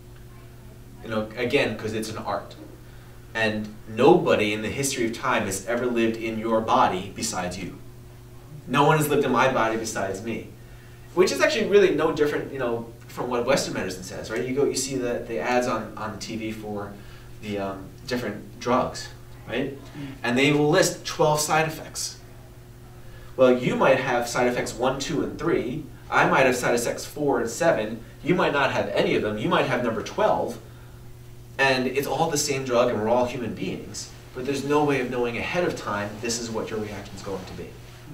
Speaker 2: Again, because it's an art. And nobody in the history of time has ever lived in your body besides you. No one has lived in my body besides me. Which is actually really no different, from what Western medicine says, right? You see the ads on the TV for the different drugs, right? And they will list 12 side effects. Well, you might have side effects 1, 2, and 3. I might have side effects 4 and 7. You might not have any of them. You might have number 12. And it's all the same drug and we're all human beings. But there's no way of knowing ahead of time this is what your reaction is going to be.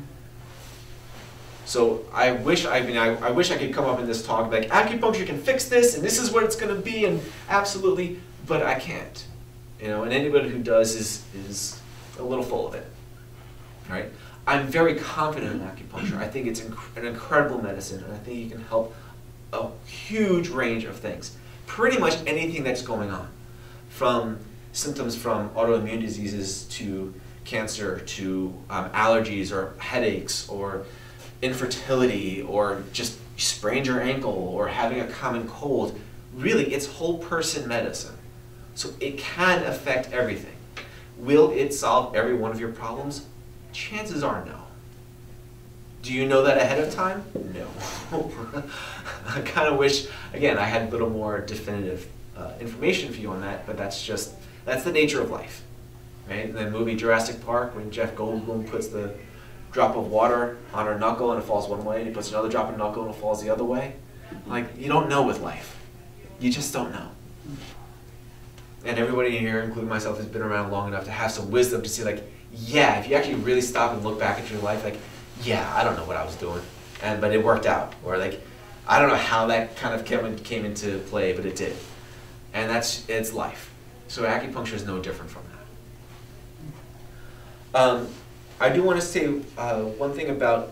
Speaker 2: So I wish I could come up in this talk like acupuncture can fix this and this is what it's going to be and absolutely, but I can't. And anybody who does is a little full of it. Right? I'm very confident in acupuncture. I think it's an incredible medicine, and I think it can help a huge range of things. Pretty much anything that's going on, from symptoms from autoimmune diseases to cancer to allergies or headaches or infertility or just sprained your ankle or having a common cold. Really, it's whole person medicine. So it can affect everything. Will it solve every one of your problems? Chances are no. Do you know that ahead of time? No. I kind of wish, again, I had a little more definitive information for you on that, but that's the nature of life. Right? In the movie Jurassic Park, when Jeff Goldblum puts the drop of water on her knuckle and it falls one way, and he puts another drop of knuckle and it falls the other way. Like, you don't know with life. You just don't know. And everybody here, including myself, has been around long enough to have some wisdom to see, like, yeah, if you actually really stop and look back at your life, like, yeah, I don't know what I was doing, but it worked out. Or like, I don't know how that kind of came into play, but it did. And it's life. So acupuncture is no different from that. I do want to say one thing about,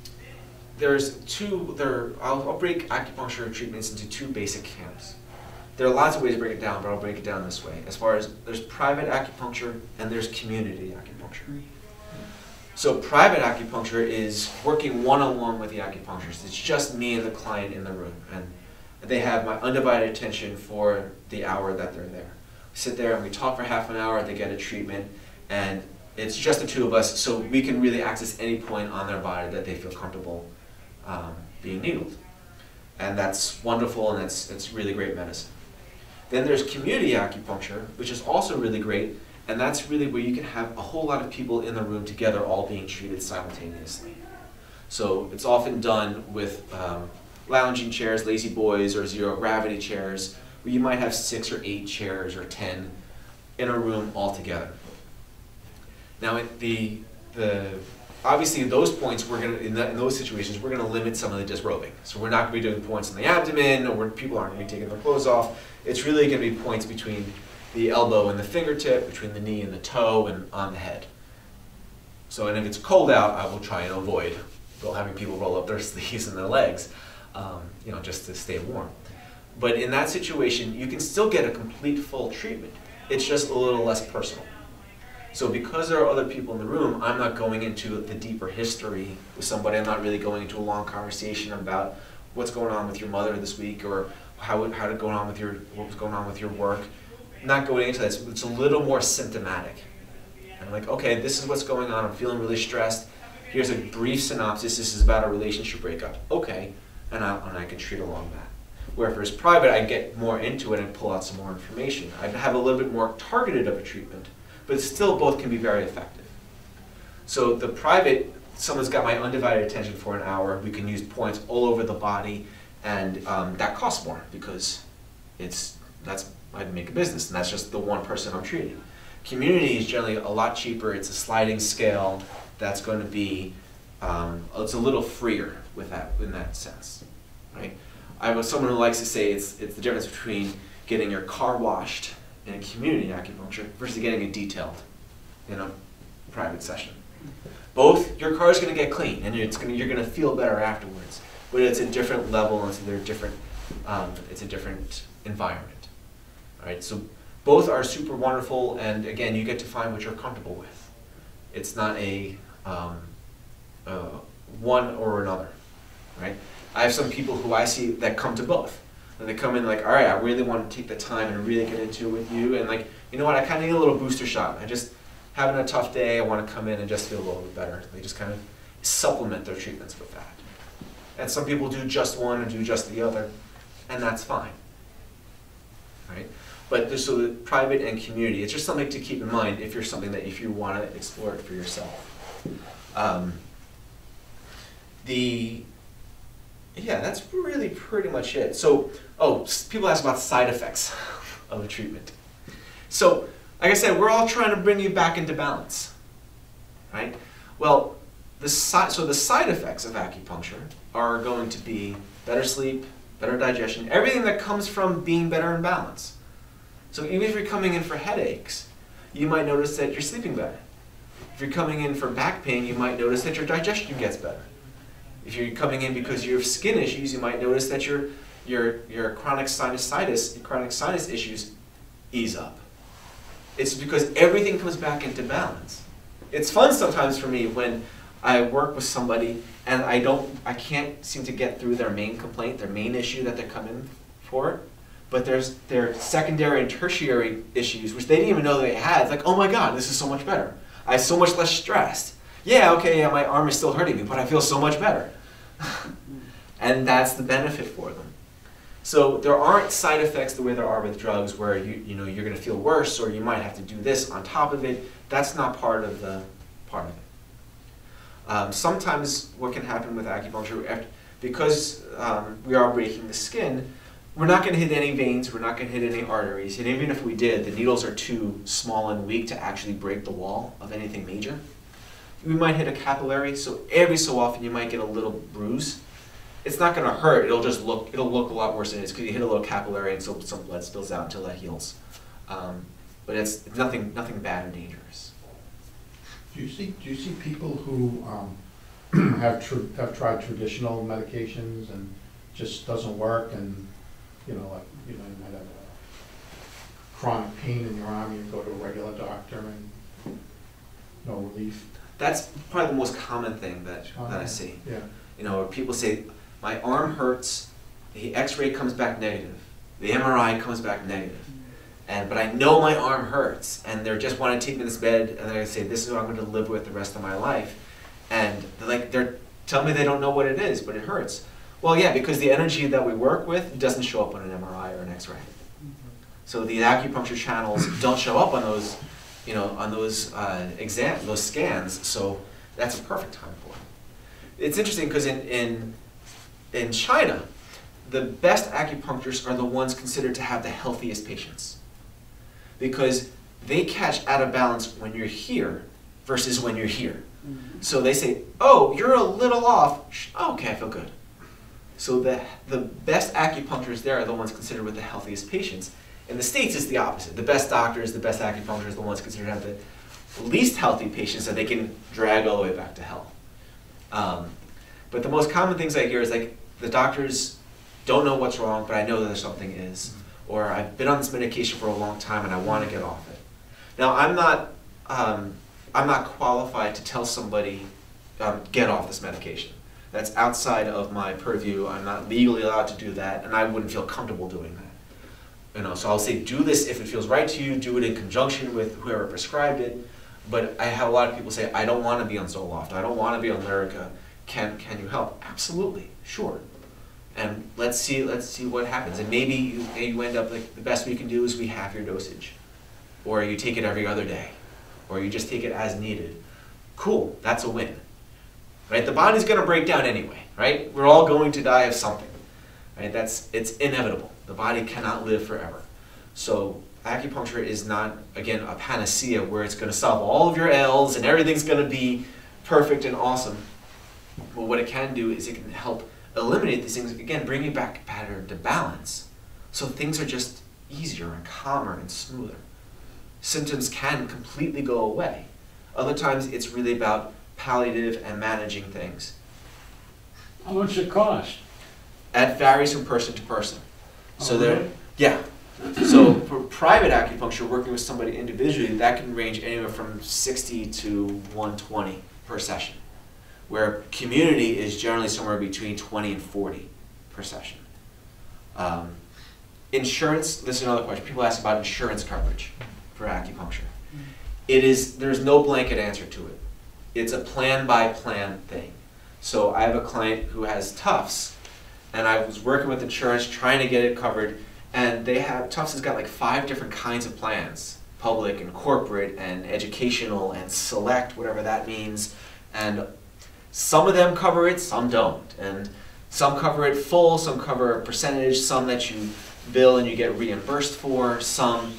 Speaker 2: I'll break acupuncture treatments into two basic camps. There are lots of ways to break it down, but I'll break it down this way. As far as there's private acupuncture and there's community acupuncture. So private acupuncture is working one-on-one with the acupuncturist. It's just me and the client in the room, and they have my undivided attention for the hour that they're there. We sit there and we talk for half an hour, they get a treatment, and it's just the two of us, so we can really access any point on their body that they feel comfortable being needled. And that's wonderful, and it's really great medicine. Then there's community acupuncture, which is also really great, and that's really where you can have a whole lot of people in the room together all being treated simultaneously. So it's often done with lounging chairs, lazy boys, or zero gravity chairs, where you might have 6 or 8 chairs or 10 in a room all together. Now, obviously, those points in those situations, we're going to limit some of the disrobing. So we're not going to be doing points in the abdomen, or people aren't going to be taking their clothes off. It's really going to be points between the elbow and the fingertip, between the knee and the toe, and on the head. So, and if it's cold out, I will try and avoid having people roll up their sleeves and their legs, just to stay warm. But in that situation, you can still get a complete full treatment. It's just a little less personal. So because there are other people in the room, I'm not going into the deeper history with somebody. I'm not really going into a long conversation about what's going on with your mother this week, or what was going on with your work. I'm not going into that. It's a little more symptomatic. And I'm like, okay, this is what's going on. I'm feeling really stressed. Here's a brief synopsis. This is about a relationship breakup. Okay, and I can treat along that. Where if it's private, I get more into it and pull out some more information. I have a little bit more targeted of a treatment, but still both can be very effective. So the private, someone's got my undivided attention for an hour. We can use points all over the body, and that costs more because I make a business, and that's just the one person I'm treating. Community is generally a lot cheaper. It's a sliding scale. That's going to be it's a little freer with that in that sense, right? I'm someone who likes to say it's the difference between getting your car washed in a community acupuncture versus getting it detailed in a private session. Both, your car is going to get clean, and you're going to feel better afterwards. But it's a different level, and it's a different environment. All right, so both are super wonderful, and again, you get to find what you're comfortable with. It's not a one or another, right? I have some people who I see that come to both. And they come in like, all right, I really want to take the time and really get into it with you. And like, you know what, I kind of need a little booster shot. I just having a tough day, I want to come in and just feel a little bit better. They just kind of supplement their treatments with that. And some people do just one and do just the other, and that's fine. Right? But so the private and community, it's just something to keep in mind if you want to explore it for yourself. Yeah, that's really pretty much it. So, people ask about side effects of a treatment. So, like I said, we're all trying to bring you back into balance, right? Well, the side effects of acupuncture are going to be better sleep, better digestion, everything that comes from being better in balance. So even if you're coming in for headaches, you might notice that you're sleeping better. If you're coming in for back pain, you might notice that your digestion gets better. If you're coming in because you have skin issues, you might notice that your chronic sinus issues ease up. It's because everything comes back into balance. It's fun sometimes for me when I work with somebody and I can't seem to get through their main complaint, their main issue that they're coming for, but there's their secondary and tertiary issues, which they didn't even know they had. It's like, oh my God, this is so much better. I have so much less stressed. Yeah, okay, yeah, my arm is still hurting me, but I feel so much better. And that's the benefit for them. So there aren't side effects the way there are with drugs where you know, you're going to feel worse or you might have to do this on top of it. That's not part of it. Sometimes what can happen with acupuncture, because we are breaking the skin, we're not going to hit any veins, we're not going to hit any arteries, and even if we did, the needles are too small and weak to actually break the wall of anything major. We might hit a capillary, so every so often you might get a little bruise. It's not going to hurt, it'll look a lot worse than it is because you hit a little capillary and so some blood spills out until that heals. But it's nothing bad or dangerous.
Speaker 4: Do you see people who have tried traditional medications and just doesn't work, and you know, like, you know, you might have a chronic pain in your arm, you go to a regular doctor and no relief?
Speaker 2: That's probably the most common thing that I see.
Speaker 4: Yeah.
Speaker 2: You know, where people say, my arm hurts, the x-ray comes back negative, the MRI comes back negative, but I know my arm hurts, and they're just want to take me to this bed, and they're going to say, this is what I'm going to live with the rest of my life. And they're telling me they don't know what it is, but it hurts. Well, yeah, because the energy that we work with doesn't show up on an MRI or an x-ray. So the acupuncture channels don't show up on those, you know, on those those scans, so that's a perfect time for it. It's interesting because in China, the best acupuncturists are the ones considered to have the healthiest patients, because they catch out of balance when you're here versus when you're here. So they say, oh, you're a little off. Oh, okay, I feel good. So the best acupuncturists there are the ones considered with the healthiest patients. In the States, it's the opposite. The best doctors, the best acupuncturists, the ones considered to have the least healthy patients that they can drag all the way back to health. But the most common things I hear is like, the doctors don't know what's wrong, but I know that something is. Or I've been on this medication for a long time and I want to get off it. Now, I'm not qualified to tell somebody, get off this medication. That's outside of my purview. I'm not legally allowed to do that, and I wouldn't feel comfortable doing that. You know, so I'll say, do this if it feels right to you, do it in conjunction with whoever prescribed it. But I have a lot of people say, I don't want to be on Zoloft, I don't want to be on Lyrica. Can you help? Absolutely, sure. And let's see what happens. And maybe you end up like, the best we can do is we halve your dosage, or you take it every other day, or you just take it as needed. Cool, that's a win. Right? The body's going to break down anyway, right? We're all going to die of something. Right? It's inevitable. The body cannot live forever. So acupuncture is not, again, a panacea where it's going to solve all of your ails and everything's going to be perfect and awesome. But what it can do is it can help eliminate these things, again, bring you back pattern to balance. So things are just easier and calmer and smoother. Symptoms can completely go away. Other times it's really about palliative and managing things.
Speaker 3: How much does it cost?
Speaker 2: That varies from person to person. So
Speaker 3: really?
Speaker 2: Yeah. So for private acupuncture, working with somebody individually, that can range anywhere from 60 to 120 per session, where community is generally somewhere between 20 and 40 per session. Insurance, this is another question. People ask about insurance coverage for acupuncture. There's no blanket answer to it. It's a plan by plan thing. So I have a client who has Tufts, and I was working with insurance trying to get it covered, and Tufts has got like 5 different kinds of plans: public and corporate and educational and select, whatever that means. And some of them cover it, some don't. And some cover it full, some cover a percentage, some that you bill and you get reimbursed for, some,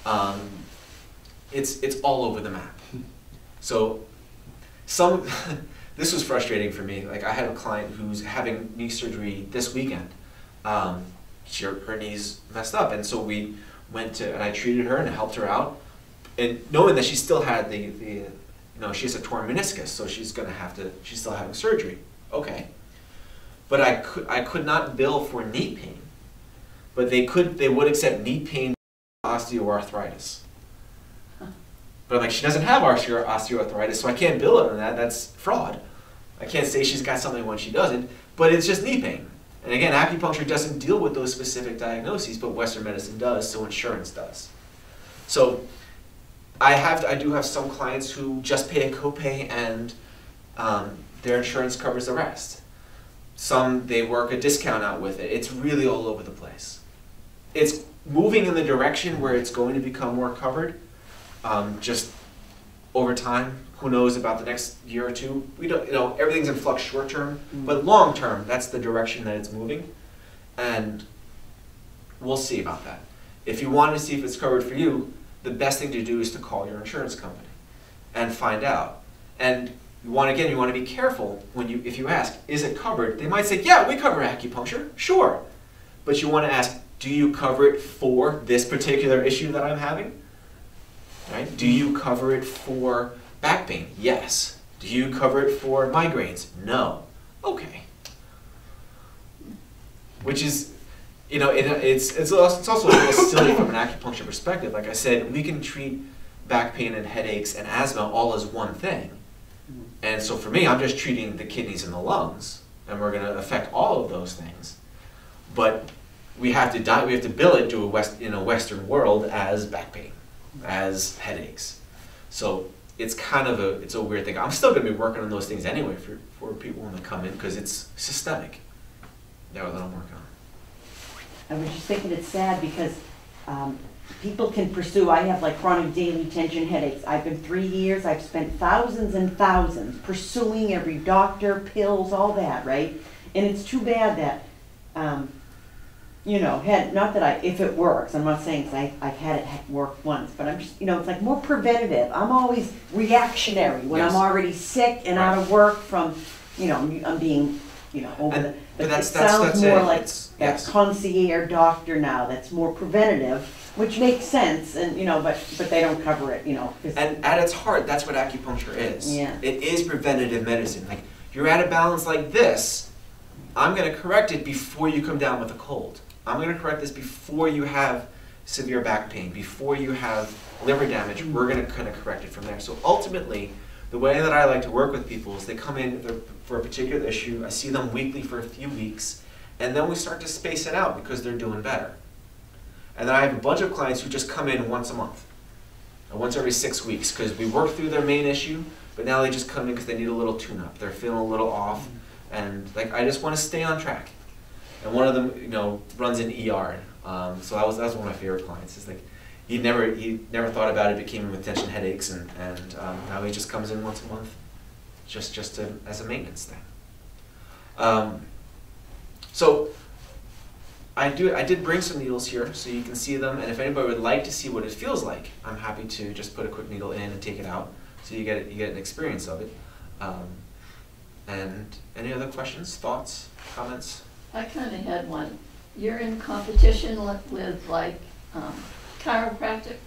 Speaker 2: it's all over the map. So this was frustrating for me. Like, I had a client who's having knee surgery this weekend. Her knee's messed up, and so we went and I treated her and helped her out, and knowing that she still had she has a torn meniscus, so she's still having surgery. Okay. But I could not bill for knee pain, but they would accept knee pain, osteoarthritis. But I'm like, she doesn't have osteoarthritis, so I can't bill it on that. That's fraud. I can't say she's got something when she doesn't, but it's just knee pain. And again, acupuncture doesn't deal with those specific diagnoses, but Western medicine does, so insurance does. So I do have some clients who just pay a copay and their insurance covers the rest. Some, they work a discount out with it. It's really all over the place. It's moving in the direction where it's going to become more covered. Just over time, who knows about the next year or two? We don't, everything's in flux short term, but long term, that's the direction that it's moving. And we'll see about that. If you want to see if it's covered for you, the best thing to do is to call your insurance company and find out. And you want to be careful if you ask, is it covered? They might say, yeah, we cover acupuncture, sure. But you want to ask, do you cover it for this particular issue that I'm having? Right? Do you cover it for back pain? Yes. Do you cover it for migraines? No. Okay. Which is, it's also a little silly from an acupuncture perspective. Like I said, we can treat back pain and headaches and asthma all as one thing. And so for me, I'm just treating the kidneys and the lungs, and we're going to affect all of those things. But we have to bill it in a Western world as back pain, as headaches. So it's it's a weird thing. I'm still going to be working on those things anyway for people when they come in, because it's systemic. That I'm working on.
Speaker 5: I was just thinking it's sad because people can pursue, I have like chronic daily tension headaches. I've been 3 years, I've spent thousands and thousands pursuing every doctor, pills, all that, right? And it's too bad that, if it works, I'm not saying, because I've had it work once, but I'm just, it's like more preventative. I'm always reactionary when
Speaker 2: Yes.
Speaker 5: I'm already sick and out of work from, I'm being, over the,
Speaker 2: but
Speaker 5: it sounds more like
Speaker 2: yes.
Speaker 5: that concierge doctor now that's more preventative, which makes sense, and but they don't cover it, 'cause
Speaker 2: And at its heart, that's what acupuncture is.
Speaker 5: Yeah.
Speaker 2: It is preventative medicine. Like, you're at a balance like this, I'm going to correct it before you come down with a cold. I'm going to correct this before you have severe back pain, before you have liver damage. We're going to kind of correct it from there. So ultimately, the way that I like to work with people is they come in for a particular issue, I see them weekly for a few weeks, and then we start to space it out because they're doing better. And then I have a bunch of clients who just come in once a month, or once every 6 weeks, because we work through their main issue, but now they just come in because they need a little tune-up. They're feeling a little off, and I just want to stay on track. And one of them, runs an ER, so that was one of my favorite clients. It's like he never thought about it, but came in with tension headaches, and now he just comes in once a month, just as a maintenance thing. So I did bring some needles here so you can see them, and if anybody would like to see what it feels like, I'm happy to just put a quick needle in and take it out, so you get an experience of it. And any other questions, thoughts, comments?
Speaker 1: I kind of had one. You're in competition with chiropractic?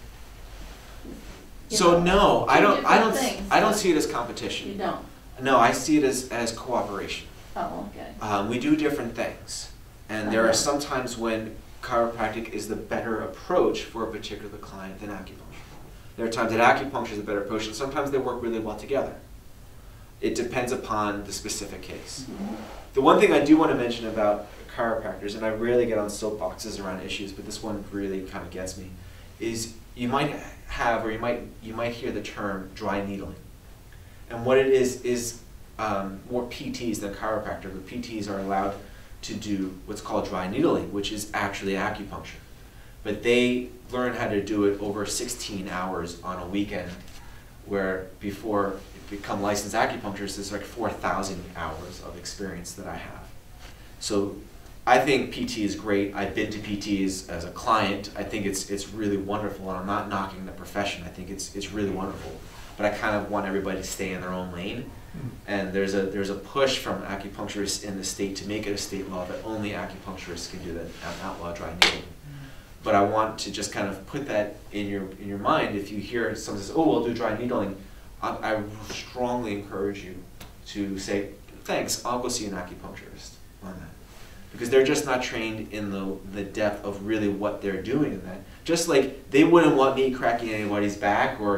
Speaker 2: So no, I don't
Speaker 1: things,
Speaker 2: see it as competition.
Speaker 1: You don't?
Speaker 2: No, I see it as cooperation.
Speaker 1: Oh, okay.
Speaker 2: We do different things, and there are some times when chiropractic is the better approach for a particular client than acupuncture. There are times that acupuncture is a better approach, and sometimes they work really well together. It depends upon the specific case.
Speaker 1: Mm-hmm.
Speaker 2: The one thing I do want to mention about chiropractors, and I rarely get on soapboxes around issues, but this one really kind of gets me, is you might have, or you might hear the term dry needling. And what it is more PTs than chiropractor, but PTs are allowed to do what's called dry needling, which is actually acupuncture. But they learn how to do it over 16 hours on a weekend, where before you become licensed acupuncturist, there's like 4,000 hours of experience that I have. So I think PT is great. I've been to PTs as a client. I think it's really wonderful, and I'm not knocking the profession. I think it's really wonderful. But I kind of want everybody to stay in their own lane. And there's a push from acupuncturists in the state to make it a state law that only acupuncturists can do that, outlaw dry needling. But I want to just kind of put that in your mind. If you hear someone says, "Oh, we'll do dry needling," I strongly encourage you to say, "Thanks, I'll go see an acupuncturist on that," because they're just not trained in the depth of really what they're doing in that. Just like they wouldn't want me cracking anybody's back or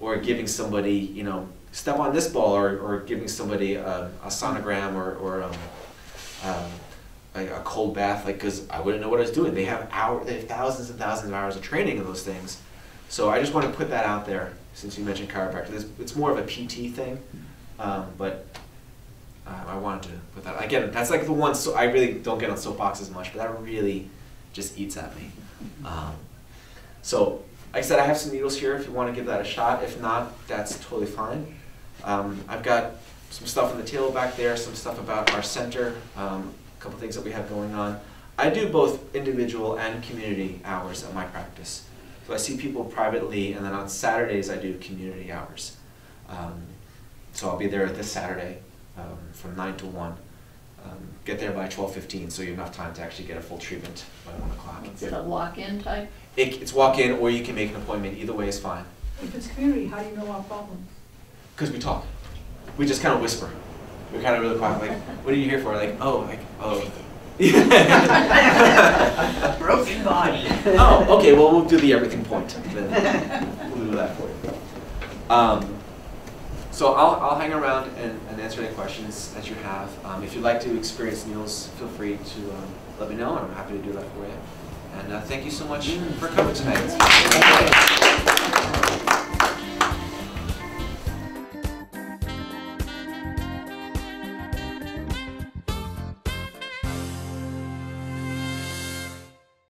Speaker 2: or giving somebody, you know, step on this ball, or giving somebody a sonogram or like a cold bath, like, because I wouldn't know what I was doing. They have thousands and thousands of hours of training in those things. So I just want to put that out there, since you mentioned chiropractor. It's more of a PT thing, but I wanted to put that. Again, that's like the one, so I really don't get on soapboxes much, but that really just eats at me. So, like I said, I have some needles here if you want to give that a shot. If not, that's totally fine. I've got some stuff on the table back there, some stuff about our center, a couple things that we have going on. I do both individual and community hours at my practice. So I see people privately, and then on Saturdays I do community hours. So I'll be there this Saturday from 9 to 1. Get there by 12:15, so you have enough time to actually get a full treatment by 1 o'clock.
Speaker 1: Is it a walk-in type?
Speaker 2: It's walk-in, or you can make an appointment. Either way is fine.
Speaker 6: If it's community, how do you know our problems?
Speaker 2: Because we talk. We just kind of whisper. We're kind of really quiet. Like, what are you here for? Oh.
Speaker 5: Broken body.
Speaker 2: Oh, okay, well, we'll do the everything point. Then we'll do that for you. So I'll hang around and answer any questions that you have. If you'd like to experience needles, feel free to let me know. I'm happy to do that for you. And thank you so much for coming tonight.